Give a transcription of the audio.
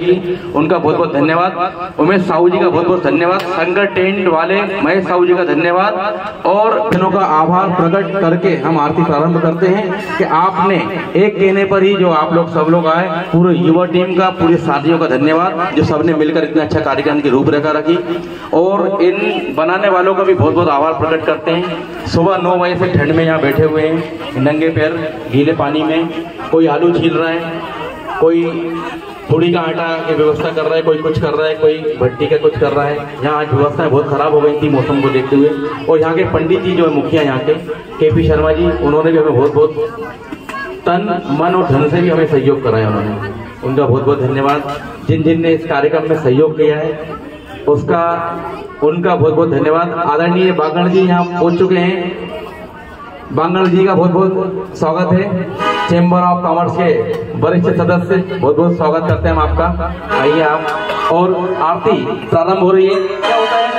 उनका बहुत बहुत धन्यवाद। उमेश साहू जी का बहुत बहुत धन्यवाद। शंकर टेंट वाले महेश साहू जी का धन्यवाद। और जनों का आभार प्रकट करके हम आरती प्रारंभ करते हैं कि आपने एक कहने पर ही जो आप लोग सब लोग आए, पूरे युवा टीम का, पूरे साथियों का धन्यवाद जो सबने मिलकर इतना अच्छा कार्यक्रम की रूपरेखा रखी। और इन बनाने वालों का भी बहुत बहुत आभार प्रकट करते हैं। सुबह 9 बजे से ठंड में यहाँ बैठे हुए हैं, नंगे पैर गीले पानी में, कोई आलू छील रहा है, कोई थोड़ी का आटा की व्यवस्था कर रहा है, कोई कुछ कर रहा है, कोई भट्टी का कुछ कर रहा है। यहाँ आज व्यवस्थाएं बहुत खराब हो गई थी मौसम को देखते हुए। और यहाँ के पंडित जी जो है मुखिया यहाँ के KP शर्मा जी, उन्होंने भी हमें बहुत बहुत तन मन और धन से भी हमें सहयोग कराया। उन्होंने, उनका बहुत बहुत धन्यवाद। जिन जिन ने इस कार्यक्रम में सहयोग किया है उनका बहुत बहुत धन्यवाद। आदरणीय बांगड़ जी यहाँ पहुंच चुके हैं। बांगड़ जी का बहुत बहुत स्वागत है। चेंबर ऑफ कॉमर्स के वरिष्ठ सदस्य, बहुत बहुत स्वागत करते हैं हम आपका। आइए आप। और आरती प्रारंभ हो रही है। क्या होता है